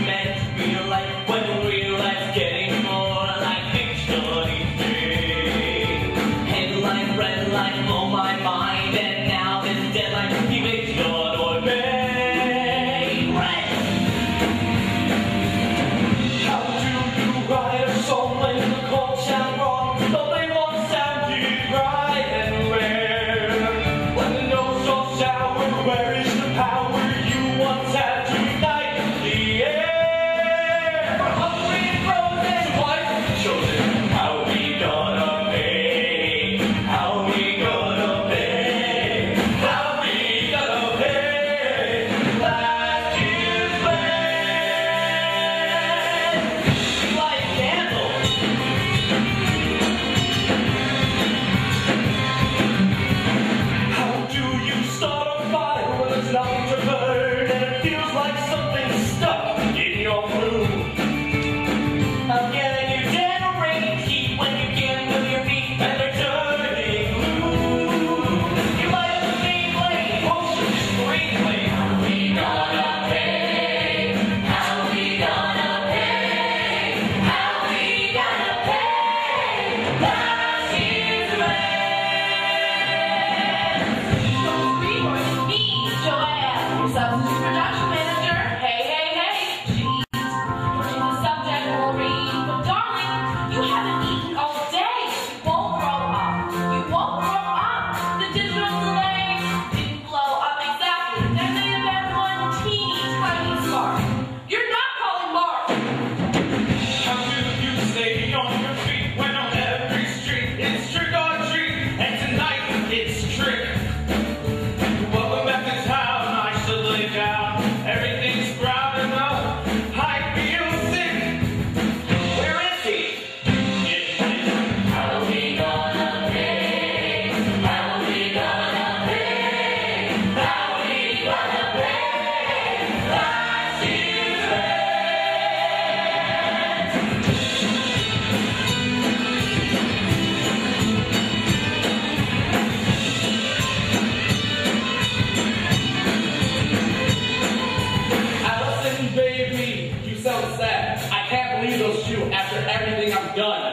meant to be like when we realized getting more like victory free. Headline, red light, blow my mind, and now this deadline he makes your door bang. Red. How do you write a song when the chords sound wrong? Don't they once sounded right and rare? When the notes all sour, where is the power you once had to ignite the air? For hungry and frozen, what? Chosen. How we gonna pay? How we gonna pay? How we gonna pay? Last year's rent. Light candles. How do you start a fire when there's nothing to burn and it feels like something's stuck in your room? How can you generate heat when you can't move your feet and they're turning blue? You light up the main flame, poster the screenplay. How we gonna pay? How we gonna pay? How we gonna pay? Last year's rent. Resource me, Joanne, your substitute production manager. Hey, hey, hey. Jeez. You're the subject, Maureen. But darling, you haven't eaten all day. You won't grow up. You won't grow up. The digital delay didn't blow up exactly. There may have been one teeny tiny spark. You're not calling Mark. How do you stay on your feet when on every street it's trick or treat, and tonight it's trick? Welcome back to town, I should lay down. Everything's crowded up, I feel sick. Where is he? How we gonna pay? How we gonna pay? How we gonna pay? Last year's rent. Allison, baby, you sound sad. I can't believe those two after everything I've done.